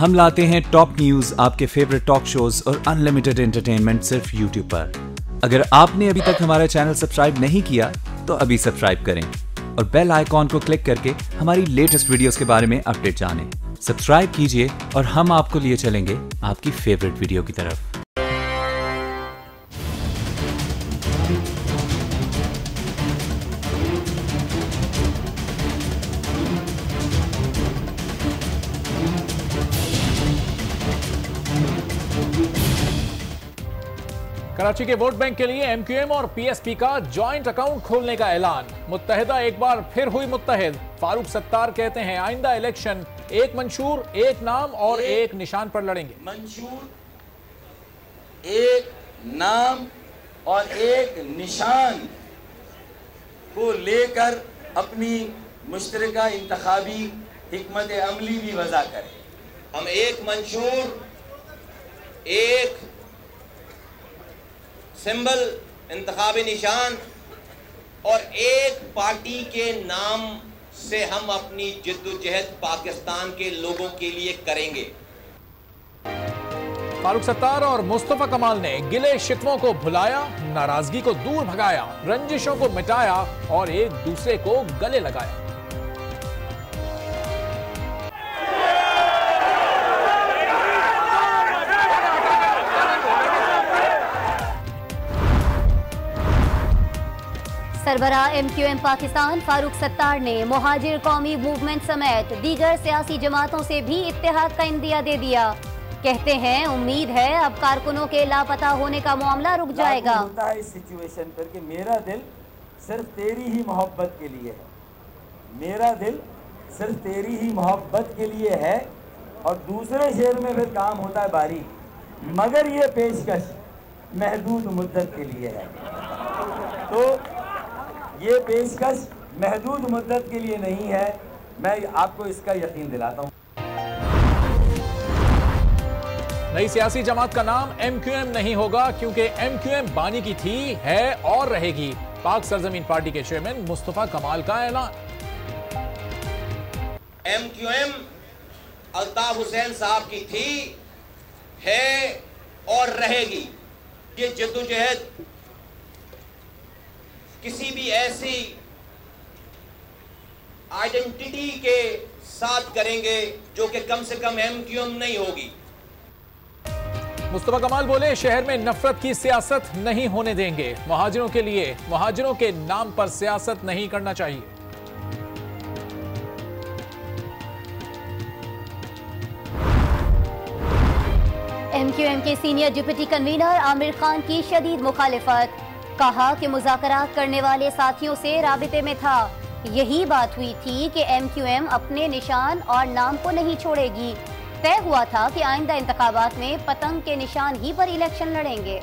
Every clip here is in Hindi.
हम लाते हैं टॉप न्यूज, आपके फेवरेट टॉक शोज और अनलिमिटेड एंटरटेनमेंट सिर्फ यूट्यूब पर। अगर आपने अभी तक हमारा चैनल सब्सक्राइब नहीं किया तो अभी सब्सक्राइब करें और बेल आइकॉन को क्लिक करके हमारी लेटेस्ट वीडियोस के बारे में अपडेट जानें। सब्सक्राइब कीजिए और हम आपको लिए चलेंगे आपकी फेवरेट वीडियो की तरफ। कराची के वोट बैंक के लिए एमक्यूएम और पीएसपी का जॉइंट अकाउंट खोलने का ऐलान। मुत्तहिदा एक बार फिर हुई मुत्तहिद। फारूक सत्तार कहते हैं आइंदा इलेक्शन एक मंशूर, एक नाम और एक निशान पर लड़ेंगे। मंशूर, एक नाम और एक निशान को लेकर अपनी मुश्तरका इंतखाबी हिकमत अमली भी वज़ा करें। हम एक मंशूर, एक सिंबल, इंतखाबी निशान और एक पार्टी के नाम से हम अपनी जिद्दोजहद पाकिस्तान के लोगों के लिए करेंगे। फारूक सत्तार और मुस्तफा कमाल ने गिले शिकवों को भुलाया, नाराजगी को दूर भगाया, रंजिशों को मिटाया और एक दूसरे को गले लगाया। सरबराह एमक्यूएम पाकिस्तान फारूक सत्तार ने मुहाजिर कौमी मूवमेंट समेत दीगर सियासी जमातों से भी इत्तेहाद का इंदिया दे दिया। कहते हैं उम्मीद है अब कारकुनों के लापता होने का मामला रुक जाएगा। होता है इस सिचुएशन पर कि मेरा दिल सिर्फ तेरी ही मोहब्बत के लिए है, मेरा दिल सिर्फ तेरी ही मोहब्बत के लिए है। और दूसरे शेर में फिर काम होता है बारीक, मगर ये पेशकश महदूद मुद्दत के लिए है। तो ये पेशकश महदूद मुद्दत के लिए नहीं है, मैं आपको इसका यकीन दिलाता हूँ। नई सियासी जमात का नाम एमक्यूएम नहीं होगा क्योंकि एमक्यूएम बानी की थी, है और रहेगी। पाक सरजमीन पार्टी के चेयरमैन मुस्तफा कमाल का ऐलान। एमक्यूएम अल्ताफ हुसैन साहब की थी, है और रहेगी। ये जद्दोजहद किसी भी ऐसी आइडेंटिटी के साथ करेंगे जो कि कम से कम एमक्यूएम नहीं होगी। मुस्तफा कमाल बोले शहर में नफरत की सियासत नहीं होने देंगे। मुहाजिरों के लिए मुहाजिरों के नाम पर सियासत नहीं करना चाहिए। एमक्यूएम के senior deputy convener Aamir Khan की शदीद मुखालिफत। कहा कि मुज़ाकरात करने वाले साथियों से राबिते में था। यही बात हुई थी कि एमक्यूएम अपने निशान और नाम को नहीं छोड़ेगी। तय हुआ था कि आइंदा इंतखाबात में पतंग के निशान ही पर इलेक्शन लड़ेंगे।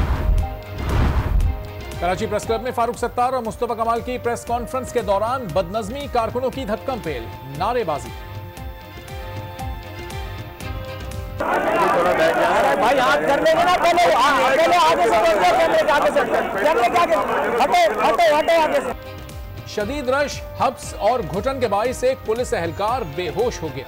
कराची प्रेस क्लब में फारूक सत्तार और मुस्तफा कमाल की प्रेस कॉन्फ्रेंस के दौरान बदनज़मी, कारकुनों की धक्कम पेल, नारेबाजी। भाई हाथ कर लेंगे ना, पहले आगे से कैमरे के आगे से, कैमरे के आगे हटे आगे से। शदीद रश, हब्स और घुटन के बाइस एक पुलिस एहलकार बेहोश हो गया।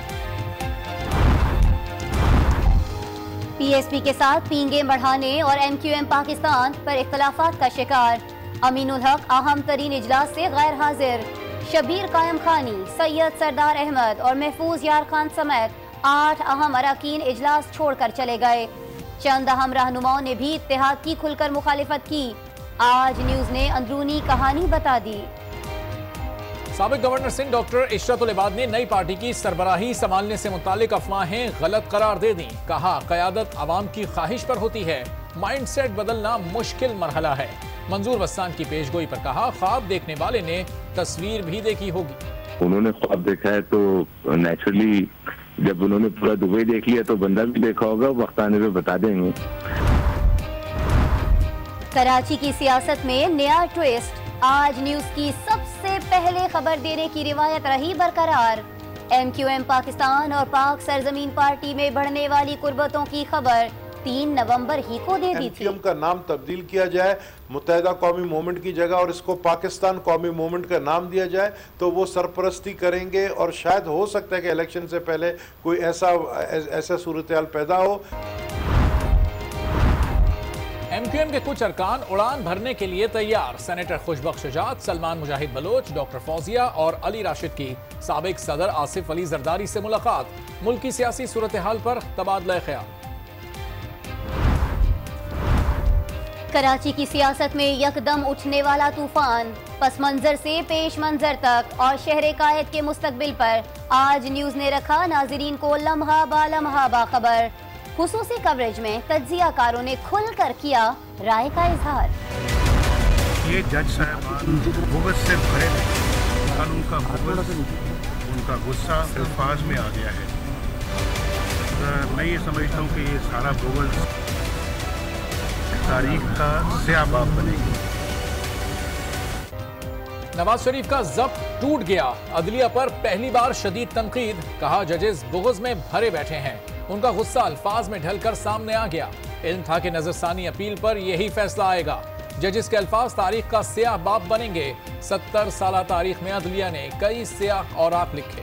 पीएसपी के साथ पींगे बढ़ाने और एमक्यूएम पाकिस्तान पर इख्तलाफात का शिकार। अमीनुल हक अहम तरीन इजलास से गैर हाजिर। शबीर कायम खानी, सैयद सरदार अहमद और महफूज यार खान समेत 8 अहम अराकीन इजलास छोड़कर चले गए। चंद अहम रहनुमाओं ने भी इत्तेहाद की खुलकर मुखालिफत की। आज न्यूज ने अंदरूनी कहानी बता दी। साबिक गवर्नर सिंध डॉक्टर इशरतुल इबाद ने नई पार्टी की सरबराही संभालने से मुतालिक अफवाहें गलत करार दे दी। कहा क़यादत आवाम की ख्वाहिश पर होती है, माइंडसेट बदलना मुश्किल मरहला है। मंजूर वस्तान की पेशगोई पर कहा ख्वाब देखने वाले ने तस्वीर भी देखी होगी। उन्होंने ख्वाब देखा है तो नेचुरली जब उन्होंने पूरा दुबई देख लिया तो बंदा भी देखा होगा, वक्त आने पे बता देंगे। कराची की सियासत में नया ट्विस्ट। आज न्यूज की सबसे पहले खबर देने की रिवायत रही बरकरार। एमक्यूएम पाकिस्तान और पाक सरजमीन पार्टी में बढ़ने वाली कुर्बतों की खबर 3 नवंबर ही को दे दी थी। MQM का नाम तब्दील किया जाए, मुत्तहिदा कौमी मूवमेंट की जगह, और इसको पाकिस्तान कौमी मूवमेंट का नाम दिया जाए तो वो सरपरस्ती करेंगे और शायद हो सकता है कि इलेक्शन से पहले कोई ऐसा सूरत हाल पैदा हो। MQM के कुछ अरकान उड़ान भरने के लिए तैयार। सेनेटर खुशबख्श शुजात, सलमान मुजाहिद बलोच, डॉक्टर फौजिया और अली राशिद की साबिक सदर आसिफ अली जरदारी से मुलाकात। मुल्क की सियासी सूरत हाल पर तबादला ख्याल। कराची की सियासत में यकदम उठने वाला तूफान, पस मंजर से पेश मंजर तक और शहर कायद के मुस्तकबिल पर आज न्यूज ने रखा नाजरीन को लम्हा बा लम्हा बाखबर। खुसूसी कवरेज में तज्जियाकारों ने खुलकर किया राय का इजहार। ये जज साहबान बुग़्ज़ से भरे थे और उनका बुग़्ज़, उनका गुस्सा अल्फाज में आ गया है। मैं ये समझता हूँ कि ये सारा बुग़्ज़ तारीख का स्याह-बाब बनेगी। नवाज शरीफ का ज़ब्त टूट गया, अदलिया पर पहली बार शदीद तनकीद, कहा जजेस बुग़्ज़ में भरे बैठे हैं। उनका गुस्सा अल्फाज में ढलकर सामने आ गया। इल्म था कि नजरसानी अपील पर यही फैसला आएगा। जजेस के अल्फाज तारीख का स्याह बाब बनेंगे। 70 साल तारीख में अदलिया ने कई स्याह औराक लिखे।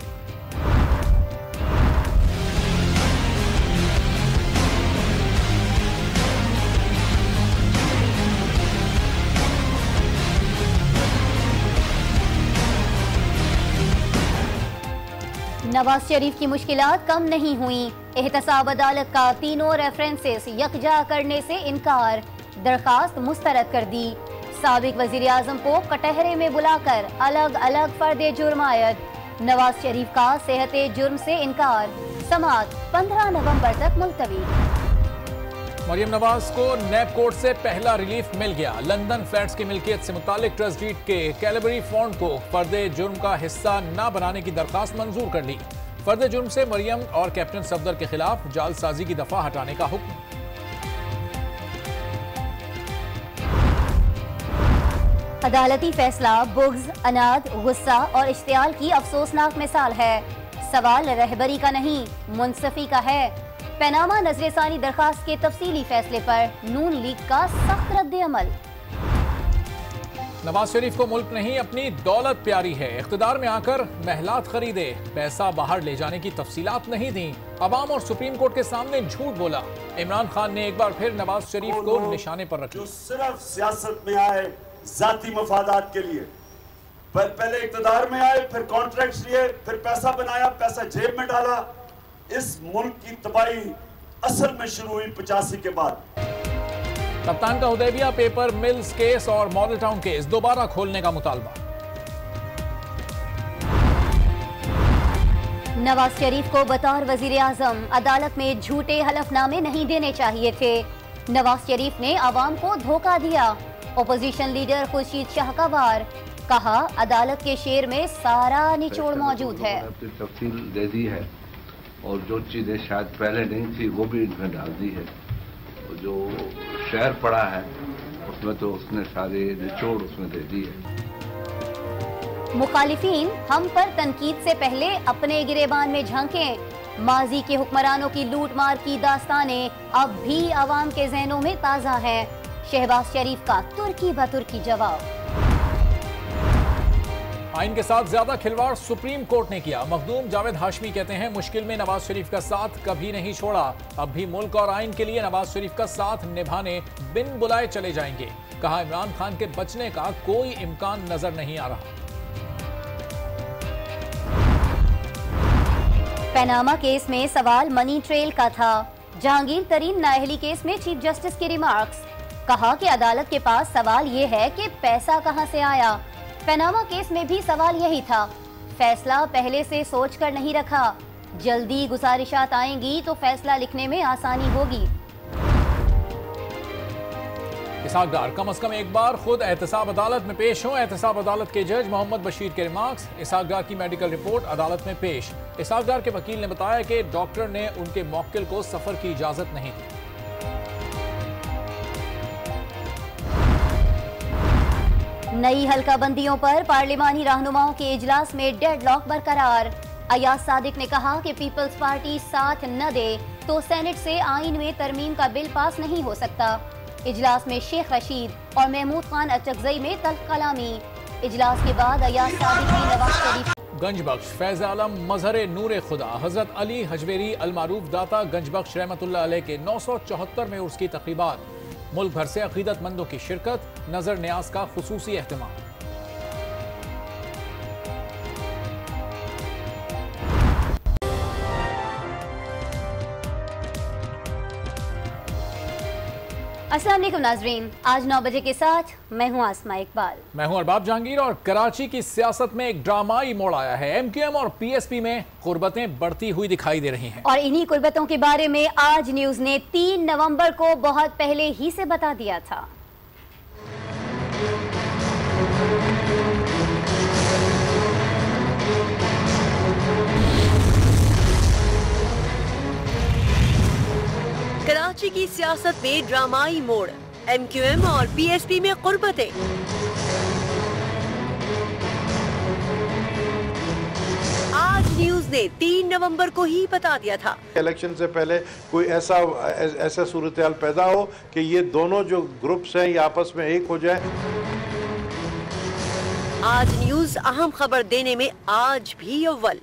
नवाज शरीफ की मुश्किलात कम नहीं हुई। एहतसाब अदालत का तीनों रेफरेंसेस यकजा करने से इनकार, दरखास्त मुस्तरद कर दी। साबिक वजीर आजम को कटहरे में बुलाकर अलग अलग फर्दे जुर्म आयद। नवाज शरीफ का सेहते जुर्म से इनकार, समाअत 15 नवंबर तक मुलतवी। मरियम नवाज को नैब कोर्ट से पहला रिलीफ मिल गया। लंदन फ्लैट्स की मिल्कियत से मुतालिक ट्रस्ट डीड के कैलबरी फंड को फर्दे जुर्म का हिस्सा न बनाने की दरखास्त मंजूर कर ली। फर्दे जुर्म से मरियम और कैप्टन सफदर के खिलाफ जालसाजी की दफा हटाने का हुक्म। अदालती फैसला बुग़्ज़, अनाद, गुस्सा और इश्तियाल की अफसोसनाक मिसाल है। सवाल रहबरी का नहीं, मुंसफी का है। पनामा नजरसानी दरखास्त के तफसीली फैसले पर नून लीग का सख्त रद्द अमल। नवाज शरीफ को मुल्क नहीं अपनी दौलत प्यारी है। इख्तिदार में आकर महलात खरीदे, पैसा बाहर ले जाने की तफसीलात नहीं दी। अवाम और सुप्रीम कोर्ट के सामने झूठ बोला। इमरान खान ने एक बार फिर नवाज शरीफ को निशाने पर रखा। जो सिर्फ सियासत में आए जाती मफादात के लिए, पहले इख्तिदार में आए, फिर कॉन्ट्रैक्ट लिए, फिर पैसा बनाया, पैसा जेब में डाला। इस मुल्क की तबाही असल में शुरू हुई 85 के बाद। कप्तान का हुदैबिया पेपर मिल्स केस और मॉडल टाउन केस दोबारा खोलने का मुतालबा। नवाज शरीफ को बतौर वजीर आजम अदालत में झूठे हलफनामे नहीं देने चाहिए थे। नवाज शरीफ ने आवाम को धोखा दिया। ओपोजिशन लीडर खुर्शीद शाह का वार, कहा अदालत के शेर में सारा निचोड़ मौजूद है। तफसील दे दी है और जो चीज़ें शायद पहले नहीं थी वो भी इसमें डाल दी है। जो शेर पड़ा है उसमें तो उसने सारे निचोड़ उसमें दे दी है। मुखालिफिन हम पर तनकीद से पहले अपने गिरेबान में झांकें। माजी के हुक्मरानों की लूट मार की दास्तानें अब भी अवाम के जहनों में ताज़ा हैं। शहबाज शरीफ का तुर्की बतुर्की जवाब। आइन के साथ ज्यादा खिलवाड़ सुप्रीम कोर्ट ने किया। मखदूम जावेद हाशमी कहते हैं मुश्किल में नवाज शरीफ का साथ कभी नहीं छोड़ा। अब भी मुल्क और आइन के लिए नवाज शरीफ का साथ निभाने बिन बुलाए चले जाएंगे। कहा इमरान खान के बचने का कोई इम्कान नजर नहीं आ रहा। पनामा केस में सवाल मनी ट्रेल का था। जहांगीर तरीन नाअहली केस में चीफ जस्टिस की रिमार्क्स, कहा कि अदालत के पास सवाल ये है कि पैसा कहां से आया। पनामा केस में भी सवाल यही था। फैसला पहले से सोचकर नहीं रखा। जल्दी गुजारिशात आएंगी तो फैसला लिखने में आसानी होगी। इसहाक डार कम अज कम एक बार खुद एहतसाब अदालत में पेश हों। एहतसाब अदालत के जज मोहम्मद बशीर के रिमार्क्स। इसहाक डार की मेडिकल रिपोर्ट अदालत में पेश। इसहाक डार के वकील ने बताया कि डॉक्टर ने उनके मौक्किल को सफर की इजाजत नहीं दी। नई हल्का बंदियों पर पार्लिमानी रहनुमाओं के इजलास में डेडलॉक बरकरार। अयाज सादिक ने कहा कि पीपल्स पार्टी साथ न दे तो सेनेट से आईन में तरमीम का बिल पास नहीं हो सकता। इजलास में शेख रशीद और महमूद खान अचकजई में तल्ख कलामी। इजलास के बाद अयाज सादिक ने नवाज शरीफ गंजबख्श फैज आलम मजहर नूर खुदा हजरत अली हजवेरी अलमारूफ दाता गंजबख्श रहमतुल्लाह अलैह के 974 में उर्स की तकरीबात। मुल्क भर से अकीदतमंदों की शिरकत, नजर न्याज का खुसूसी एहतमाम। अस्सलाम वालेकुम नाजरीन, आज 9 बजे के साथ मैं हूं आसमा इकबाल। मैं हूं अरबाब जहांगीर और कराची की सियासत में एक ड्रामाई मोड़ आया है। एमक्यूएम और पीएसपी में कुर्बतें बढ़ती हुई दिखाई दे रही हैं और इन्हीं कुर्बतों के बारे में आज न्यूज ने 3 नवंबर को बहुत पहले ही से बता दिया था। कराची की सियासत में ड्रामाई मोड़, एमक्यूएम और पीएसपी में कुर्बतें। आज न्यूज ने 3 नवंबर को ही बता दिया था। इलेक्शन से पहले कोई ऐसा सूरत-ए-हाल पैदा हो कि ये दोनों जो ग्रुप्स हैं ये आपस में एक हो जाए। आज न्यूज अहम खबर देने में आज भी अव्वल।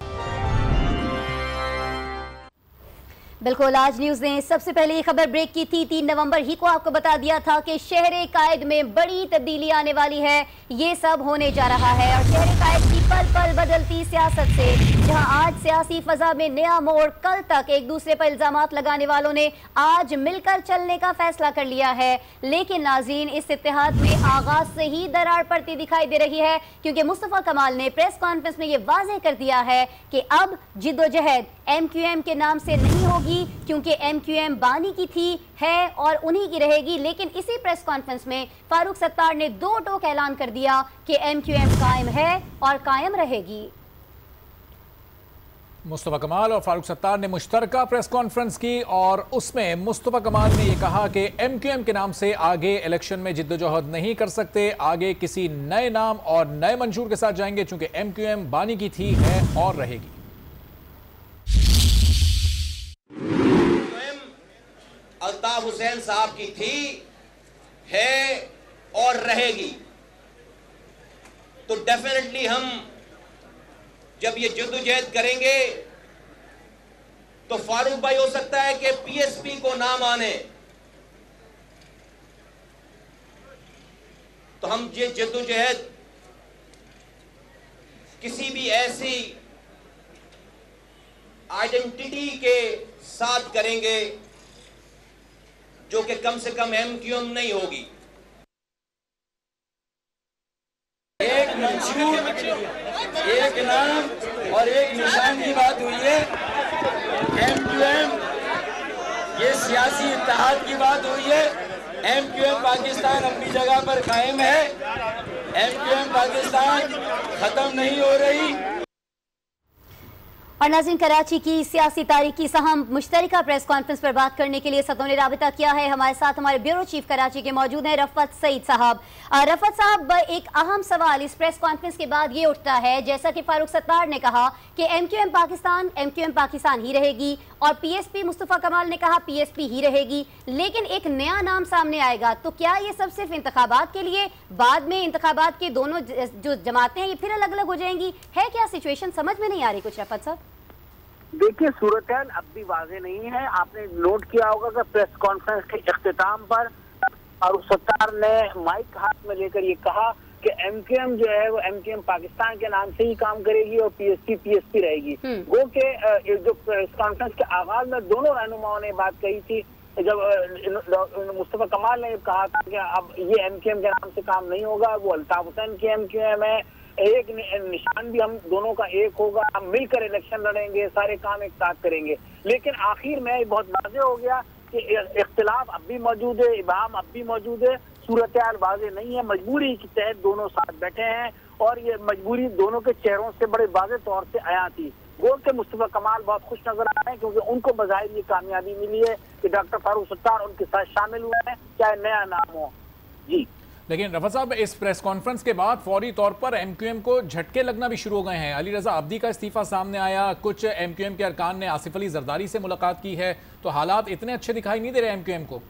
बिल्कुल, आज न्यूज ने सबसे पहले ये खबर ब्रेक की थी। 3 नवंबर ही को आपको बता दिया था कि शहर कायद में बड़ी तब्दीली आने वाली है। ये सब होने जा रहा है और शहर कायद की पल पल बदलती सियासत से, जहां आज सियासी फजा में नया मोड़, कल तक एक दूसरे पर इल्जामात लगाने वालों ने आज मिलकर चलने का फैसला कर लिया है। लेकिन नाज़रीन, इस इत्तेहाद में आगाज से ही दरार पड़ती दिखाई दे रही है, क्योंकि मुस्तफा कमाल ने प्रेस कॉन्फ्रेंस में ये वाज़ेह कर दिया है कि अब जिद्दोजहद एमक्यूएम के नाम से नहीं होगी, क्योंकि एमक्यूएम बानी की थी, है और उन्हीं की रहेगी। लेकिन इसी प्रेस कॉन्फ्रेंस में फारूक सत्तार ने 2 टोक ऐलान कर दिया कि एमक्यूएम कायम है और कायम रहेगी। मुस्तफा कमाल और फारूक सत्तार ने मुश्तरका प्रेस कॉन्फ्रेंस की और उसमें मुस्तफा कमाल ने यह कहा कि एमक्यूएम के नाम से आगे इलेक्शन में जिद्दोजहद नहीं कर सकते, आगे किसी नए नाम और नए मंशूर के साथ जाएंगे, चूंकि एमक्यूएम बानी की थी, है और रहेगी। अल्ताफ हुसैन साहब की थी, है और रहेगी। तो डेफिनेटली हम जब ये जद्दोजहद करेंगे तो फारूक भाई हो सकता है कि पीएसपी को ना माने, तो हम ये जद्दोजहद किसी भी ऐसी आइडेंटिटी के साथ करेंगे जो कि कम से कम एमक्यूएम नहीं होगी। एक मंशूर, एक नाम और एक निशान की बात हुई है। एमक्यूएम, ये सियासी इत्तेहाद की बात हुई है। एमक्यूएम पाकिस्तान अपनी जगह पर कायम है। एमक्यूएम पाकिस्तान खत्म नहीं हो रही। और नाज़रीन, कराची की सियासी तारीख की अहम मुश्तरका प्रेस कॉन्फ्रेंस पर बात करने के लिए सतों ने राबिता किया है। हमारे साथ हमारे ब्यूरो चीफ कराची के मौजूद हैं रफ़त सईद साहब। रफ़त साहब, एक अहम सवाल इस प्रेस कॉन्फ्रेंस के बाद ये उठता है, जैसा कि फारूक सत्तार ने कहा कि एमक्यूएम पाकिस्तान ही रहेगी और पीएसपी, मुस्तफा कमाल ने कहा पीएसपी ही रहेगी, लेकिन एक नया नाम सामने आएगा। तो क्या ये सब सिर्फ इंतखाबात के लिए, बाद में इंतखाबात के दोनों जो जमातें हैं ये फिर अलग अलग हो जाएंगी? है क्या सिचुएशन? समझ में नहीं आ रही कुछ रफ़त साहब। देखिए, सूरत-ए-हाल अब भी वाज़ेह नहीं है। आपने नोट किया होगा कि प्रेस कॉन्फ्रेंस के इख्तिताम पर फारूक सत्तार ने माइक हाथ में लेकर ये कहा कि एमक्यूएम जो है वो एमक्यूएम पाकिस्तान के नाम से ही काम करेगी और पीएसपी रहेगी। वो के जो प्रेस कॉन्फ्रेंस के आगाज में दोनों रहनुमाओं ने बात कही थी, जब मुस्तफा कमाल ने कहा था कि अब ये एमक्यूएम के नाम से काम नहीं होगा, वो अल्ताफ हुसैन की एमक्यूएम है, एक निशान भी हम दोनों का एक होगा, हम मिलकर इलेक्शन लड़ेंगे, सारे काम एक साथ करेंगे। लेकिन आखिर में बहुत वाज़ेह हो गया कि इख्तिलाफ अब भी मौजूद है, इबाम अब भी मौजूद है, सूरत-ए-हाल वाज़ेह नहीं है। मजबूरी के तहत दोनों साथ बैठे हैं और ये मजबूरी दोनों के चेहरों से बड़े वाज़ेह तौर से आया थी। गो के मुस्तफा कमाल बहुत खुश नजर आ रहे हैं, क्योंकि उनको बज़ाहिर ये कामयाबी मिली है कि डॉक्टर फारूक सत्तार उनके साथ शामिल हुए हैं, चाहे नया नाम हो। जी लेकिन रफा साहब, इस प्रेस कॉन्फ्रेंस के बाद फौरी तौर पर एमक्यूएम को झटके लगना भी शुरू हो गए हैं। अली रजा आब्दी का इस्तीफा सामने आया, कुछ एमक्यूएम के अरकान ने आसिफ अली जरदारी से मुलाकात की है, तो हालात इतने अच्छे दिखाई नहीं दे रहे एमक्यूएम को।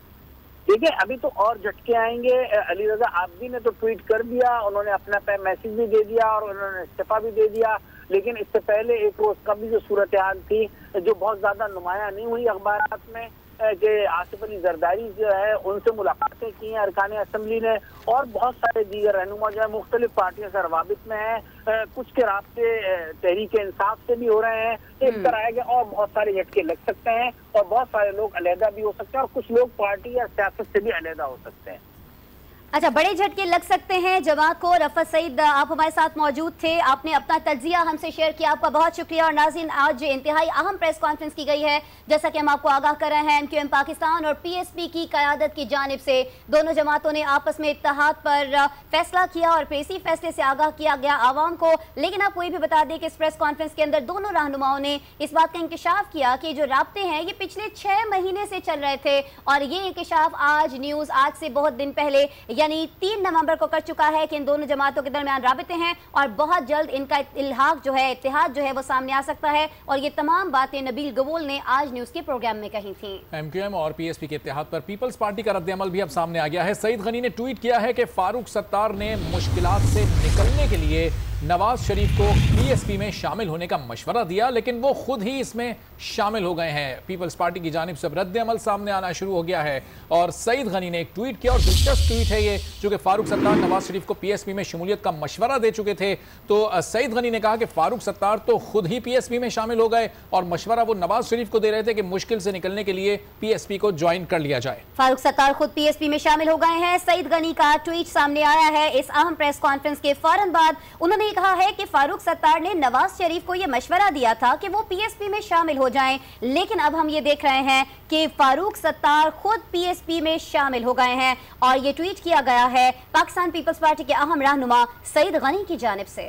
देखिए, अभी तो और झटके आएंगे। अली रजा आब्दी ने तो ट्वीट कर दिया, उन्होंने अपना मैसेज भी दे दिया और उन्होंने इस्तीफा भी दे दिया, लेकिन इससे पहले एक रोज का भी जो सूरत हाल थी जो बहुत ज्यादा नुमाया नहीं हुई अखबारात में कि आसिफ अली जरदारी जो है उनसे मुलाकातें की हैं अरकान असेंबली ने, और बहुत सारे दीगर रहनुमा जो है मुख्तलिफ पार्टियों से रवाबित में हैं, कुछ के राब्ते तहरीक इंसाफ से भी हो रहे हैं। इस तरह के और बहुत सारे झटके लग सकते हैं और बहुत सारे लोग अलहदा भी हो सकते हैं और कुछ लोग पार्टी या सियासत से भी अलहदा हो सकते हैं। अच्छा, बड़े झटके लग सकते हैं जमात को। रफत सईद, आप हमारे साथ मौजूद थे, आपने अपना तज्जिया हमसे शेयर किया, आपका बहुत शुक्रिया। और नाज़रीन, आज इंतहाई अहम प्रेस कॉन्फ्रेंस की गई है, जैसा कि हम आपको आगाह कर रहे हैं। एमक्यूएम पाकिस्तान और पीएसपी की क़यादत की जानिब से दोनों जमातों ने आपस में इत्तेहाद पर फैसला किया और फिर इसी फैसले से आगाह किया गया आवाम को। लेकिन आपको ये भी बता दें कि इस प्रेस कॉन्फ्रेंस के अंदर दोनों रहनुमाओं ने इस बात का इंकशाफ किया कि जो राब्ते हैं ये पिछले 6 महीने से चल रहे थे, और ये इंकशाफ आज न्यूज़ आज से बहुत दिन पहले यानी 3 नवंबर को कर चुका है कि इन दोनों जमातों के दरमियान राबिते हैं और बहुत जल्द इनका इल्हाक जो है, इत्तेहाद जो है वो सामने आ सकता है। और ये तमाम बातें नबील गवोल ने आज न्यूज़ के प्रोग्राम में कही थी। एमक्यूएम और पीएसपी के इत्तेहाद पर पीपल्स पार्टी का रद्द-ए-अमल भी अब सामने आ गया है। सईद गनी ने ट्वीट किया है कि फारूक सत्तार ने मुश्किलात से निकलने के लिए नवाज शरीफ को पीएसपी में शामिल होने का मशवरा दिया, लेकिन वो खुद ही इसमें शामिल हो गए हैं। पीपल्स पार्टी की जानिब से रद्द-ए-अमल सामने आना शुरू हो गया है और सईद गनी ने एक ट्वीट किया, और दिलचस्प ट्वीट है ये, चूंकि फारूक सत्तार नवाज शरीफ को पीएसपी में शमूलियत का मशवरा दे चुके थे, तो सईद गनी ने कहा कि फारूक सत्तार तो खुद ही पीएसपी में शामिल हो गए और मशवरा वो नवाज शरीफ को दे रहे थे कि मुश्किल से निकलने के लिए पीएसपी को ज्वाइन कर लिया जाए। फारूक सत्तार खुद पीएसपी में शामिल हो गए हैं। सईद गनी का ट्वीट सामने आया है इस अहम प्रेस कॉन्फ्रेंस के फौरन बाद। उन्होंने कहा है कि फारूक सत्तार ने नवाज शरीफ को यह मशवरा दिया था कि वो पीएसपी में शामिल हो जाएं, लेकिन अब हम ये देख रहे हैं कि फारूक सत्तार खुद पीएसपी में शामिल हो गए हैं। और ये ट्वीट किया गया है पाकिस्तान पीपल्स पार्टी के अहम रहनुमा सईद गनी की जानिब से।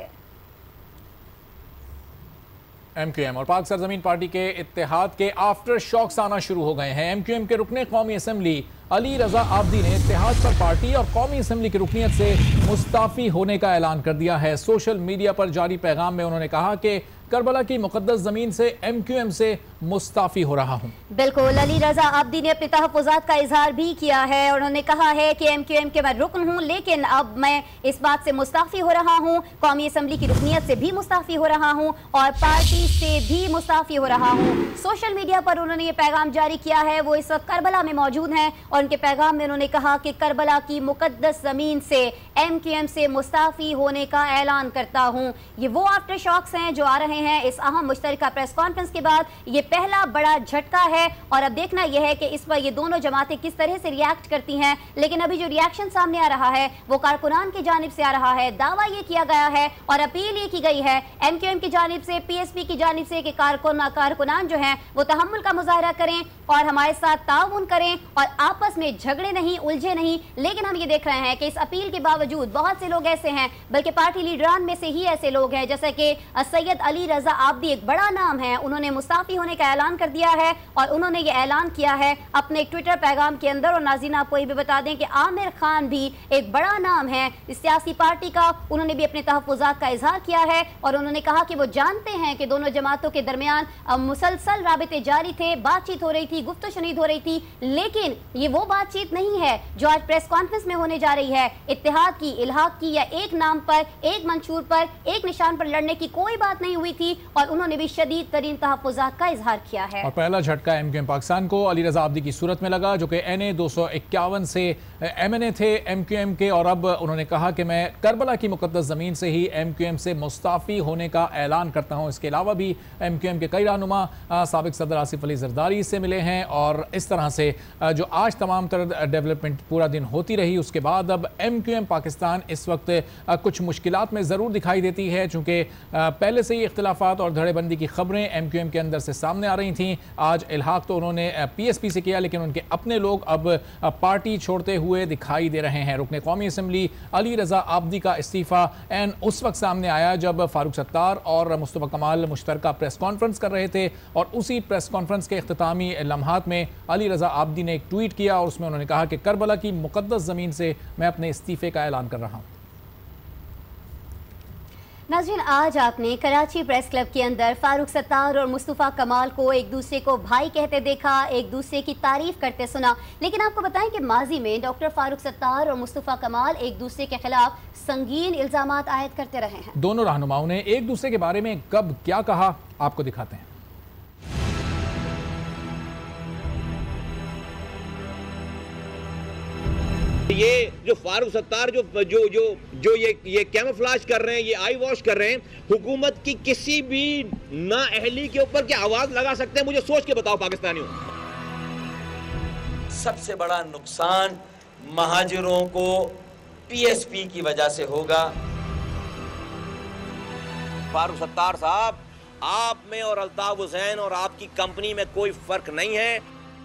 एमक्यूएम और पाक सरजमीन पार्टी के इत्तेहाद के आफ्टर शॉक्स आना शुरू हो गए हैं। एमक्यूएम के रुकने कौमी असम्बली अली रजा आब्दी ने इत्तेहाद पर पार्टी और कौमी असम्बली की रुकनियत से मुस्ताफी होने का ऐलान कर दिया है। सोशल मीडिया पर जारी पैगाम में उन्होंने कहा कि करबला की मुकद्दस जमीन से एमक्यूएम से मुस्ताफी हो रहा हूं। बिल्कुल, अली रजा आब्दी ने अपने तहफ़्फ़ुज़ात का इजहार भी किया है और उन्होंने कहा है कि एमक्यूएम के मैं रुकन हूं, लेकिन अब मैं इस बात से मुस्ताफी हो रहा हूं, कौमी असम्बली की रुकनियत से भी मुस्ताफी हो रहा हूं और पार्टी से भी मुस्ताफी हो रहा हूं। सोशल मीडिया पर उन्होंने ये पैगाम जारी किया है। वो इस वक्त करबला में मौजूद हैं और उनके पैगाम में उन्होंने कहा कि करबला की मुकद्दस जमीन से एमक्यूएम से मुस्ताफी होने का ऐलान करता हूं। ये वो आफ्टर शॉक्स हैं जो आ रहे हैं इस अहम मुश्तरका प्रेस कॉन्फ्रेंस के बाद। ये पहला बड़ा झटका है और अब देखना यह है कि इस पर ये दोनों जमातें किस तरह से रिएक्ट करती हैं। लेकिन अभी जो रिएक्शन सामने आ रहा है वो कारकुनान की जानिब से आ रहा है। दावा ये किया गया है और अपील ये की गई है एमक्यूएम की जानिब से, पीएसपी की जानिब से कि कारकुनान जो हैं वो तहम्मुल का मुजाहरा करें और हमारे साथ ताउन करें और आपस में झगड़े नहीं, उलझे नहीं। लेकिन हम ये देख रहे हैं कि इस अपील के बावजूद बहुत से लोग ऐसे हैं, बल्कि पार्टी लीडरान में से ही ऐसे लोग हैं जैसे कि सैयद अली रजा आब्दी, एक बड़ा नाम है, उन्होंने मुस्ताफी होने का ऐलान कर दिया है और उन्होंने ये ऐलान किया है अपने एक ट्विटर पैगाम के अंदर। और नाज़रीन, आपको ये भी बता दें कि आमिर खान भी एक बड़ा नाम है इस सियासी पार्टी का, उन्होंने भी अपने तहफ़्फ़ुज़ात का इजहार किया है और उन्होंने कहा कि वो जानते हैं कि दोनों जमातों के दरमियान मुसलसल राबिते जारी थे, बातचीत हो रही थी, गुफ्तगू शनीद हो रही थी, लेकिन ये वो बातचीत नहीं है जो आज प्रेस कॉन्फ्रेंस में होने जा रही है। इत्तेहाद की, इल्हाक की या एक नाम पर, एक मंशूर पर, एक निशान पर लड़ने की कोई बात नहीं हुई थी और उन्होंने भी शदीद तरीन तहफ़्फ़ुज़ात का इजहार किया है। और पहला झटका एमक्यूएम पाकिस्तान को अली रजा आब्दी की सूरत में लगा, जो कि NA 251 से MNA थे एमक्यूएम के, और अब उन्होंने कहा कि मैं करबला की मुकद्दस ज़मीन से ही एमक्यूएम से मुस्ताफ़ी होने का ऐलान करता हूँ। इसके अलावा भी एमक्यूएम के कई रहनुमा साबिक़ सदर आसिफ अली ज़रदारी से मिले हैं और इस तरह से जो आज तमाम तरह डेवलपमेंट पूरा दिन होती रही, उसके बाद अब एमक्यूएम पाकिस्तान इस वक्त कुछ मुश्किलात में ज़रूर दिखाई देती है, चूँकि पहले से ही इख्तिलाफात और धड़ेबंदी की खबरें एमक्यूएम के अंदर से सामने आ रही थीं। आज इल्हाक तो उन्होंने पीएसपी से किया, लेकिन उनके अपने लोग अब पार्टी छोड़ते हुए दिखाई दे रहे हैं। रुकने कौमी असम्बली अली रजा आब्दी का इस्तीफ़ा एन उस वक्त सामने आया जब फारूक सत्तार और मुस्तफ़ा कमाल मुश्तरका प्रेस कॉन्फ्रेंस कर रहे थे और उसी प्रेस कॉन्फ्रेंस के इख्तितामी लम्हात में अली रजा आब्दी ने एक ट्वीट किया और उसमें उन्होंने कहा कि करबला की मुकद्दस ज़मीन से मैं अपने इस्तीफे का ऐलान कर रहा हूँ। नाज़रीन, आज आपने कराची प्रेस क्लब के अंदर फारूक सत्तार और मुस्तफ़ा कमाल को एक दूसरे को भाई कहते देखा, एक दूसरे की तारीफ करते सुना। लेकिन आपको बताएं कि माजी में डॉक्टर फारूक सत्तार और मुस्तफ़ा कमाल एक दूसरे के खिलाफ संगीन इल्जामात आयद करते रहे हैं। दोनों रहनुमाओं ने एक दूसरे के बारे में कब क्या कहा, आपको दिखाते हैं। ये जो फारूक सत्तार जो ये कैमोफ्लेज कर रहे हैं, ये आई वॉश कर रहे हैं, हुकूमत की किसी भी नाअहली के ऊपर क्या आवाज लगा सकते हैं? मुझे सोच के बताओ पाकिस्तानियों। सबसे बड़ा नुकसान महाजिरों को पीएसपी की वजह से होगा। फारूक सत्तार साहब, आप में और अल्ताफ हुसैन और आपकी कंपनी में कोई फर्क नहीं है।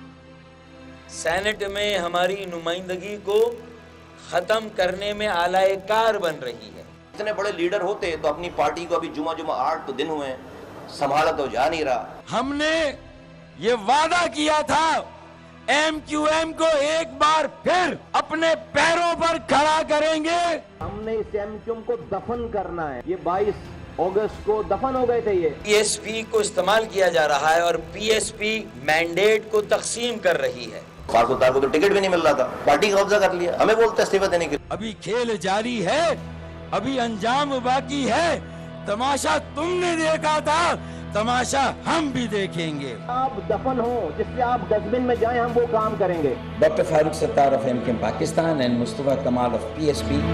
सेनेट में हमारी नुमाइंदगी को खत्म करने में आलाए कार बन रही है। इतने बड़े लीडर होते तो अपनी पार्टी को अभी जुमा 8 तो दिन हुए संभाला तो जा नहीं रहा। हमने ये वादा किया था एमक्यूएम को एक बार फिर अपने पैरों पर खड़ा करेंगे। हमने इस एमक्यूएम को दफन करना है। ये 22 अगस्त को दफन हो गए थे। ये पीएसपी को इस्तेमाल किया जा रहा है और पीएसपी मैंडेट को तकसीम कर रही है। फारूक सत्तार को तो टिकट भी नहीं मिल रहा था, पार्टी का कब्जा कर लिया, हमें बोलते इस्तीफा देने के लिए। अभी खेल जारी है, अभी अंजाम बाकी है। तमाशा तुमने देखा था, तमाशा हम भी देखेंगे। आप दफन हो, जिससे आप डस्टबिन में जाएं, हम वो काम करेंगे। Doctor Farooq Sattar of MQM Pakistan and Mustafa Kamal of PSP.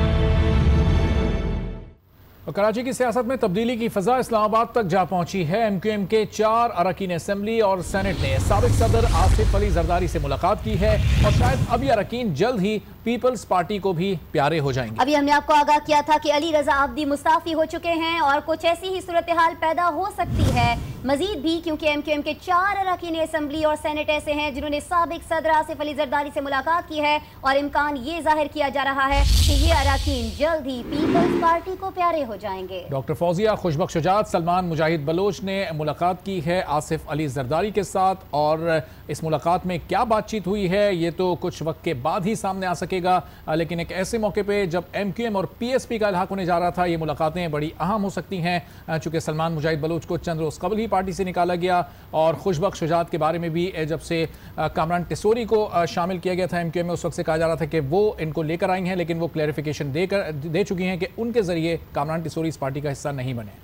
और कराची की सियासत में तब्दीली की फजा इस्लामाबाद तक जा पहुंची है। एमक्यूएम के 4 अरकान असेंबली और सेनेट ने साबिक सदर आसिफ अली जरदारी से मुलाकात की है और शायद अब ये अरकान जल्द ही पीपल्स पार्टी को भी प्यारे हो जाएंगे। अभी हमने आपको आगाह किया था कि अली रजा आब्दी मुस्ताफी हो चुके हैं और कुछ ऐसी ही सूरत हाल पैदा हो सकती है मजीद भी, क्योंकि एमक्यूएम के 4 अरकान असेंबली और सेनेट ऐसे हैं जिन्होंने साबिक सदर आसिफ अली जरदारी से मुलाकात की है और इम्कान ये जाहिर किया जा रहा है कि ये अरकान जल्द ही पीपल्स पार्टी को प्यारे हो जाएंगे। डॉक्टर फौजिया खुशबख्श शुजात सलमान मुजाहिद बलोच ने मुलाकात की है आसिफ अली जरदारी के साथ और इस मुलाकात में क्या बातचीत हुई है ये तो कुछ वक्त के बाद ही सामने आ सकेगा, लेकिन एक ऐसे मौके पे जब एमक्यूएम और पीएसपी का इल्हाक होने जा रहा था ये मुलाकातें बड़ी अहम हो सकती हैं, चूँकि सलमान मुजाहिद बलोच को चंद रोज़ कबल ही पार्टी से निकाला गया और खुशबख्श शुजात के बारे में भी जब से कामरान टिसोरी को शामिल किया गया था एमक्यूएम में, उस वक्त से कहा जा रहा था कि वो इनको लेकर आई हैं, लेकिन वो क्लैरिफिकेशन दे चुकी हैं कि उनके ज़रिए कामरान टिसोरी इस पार्टी का हिस्सा नहीं बने।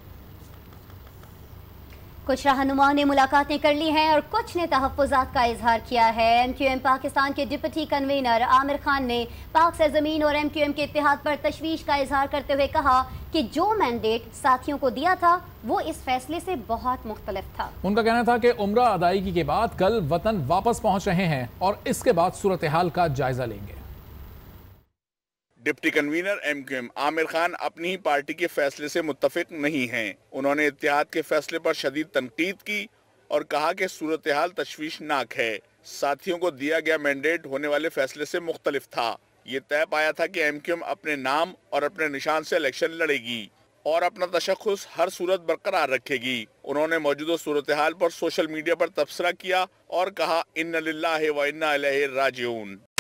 कुछ रहनुमाओं ने मुलाकातें कर ली हैं और कुछ ने तहफ़्फ़ुज़ात का इजहार किया है। एमक्यूएम पाकिस्तान के डिप्टी कन्वीनर आमिर खान ने पाक सरज़मीन और एमक्यूएम के इत्तेहाद पर तशवीश का इजहार करते हुए कहा कि जो मैंडेट साथियों को दिया था वो इस फैसले से बहुत मुख्तलिफ था। उनका कहना था कि उम्रा अदायगी के बाद कल वतन वापस पहुंच रहे हैं और इसके बाद सूरत हाल का जायजा लेंगे। Deputy convener MQM Aamir Khan अपनी ही पार्टी के फैसले से मुत्तफिक नहीं हैं। उन्होंने इत्तेहाद के फैसले पर शदीद तनकीद की और कहा कि सूरत हाल तशवीशनाक है। साथियों को दिया गया मैंडेट होने वाले फैसले से मुख्तलिफ था। ये तय पाया था कि एमक्यूएम अपने नाम और अपने निशान से इलेक्शन लड़ेगी और अपना तशख्खुस हर सूरत बरकरार रखेगी। उन्होंने मौजूदा सूरत हाल पर सोशल मीडिया पर तबसरा किया और कहा इन्ना लिल्लाहि व इन्ना इलैहि राजिऊन।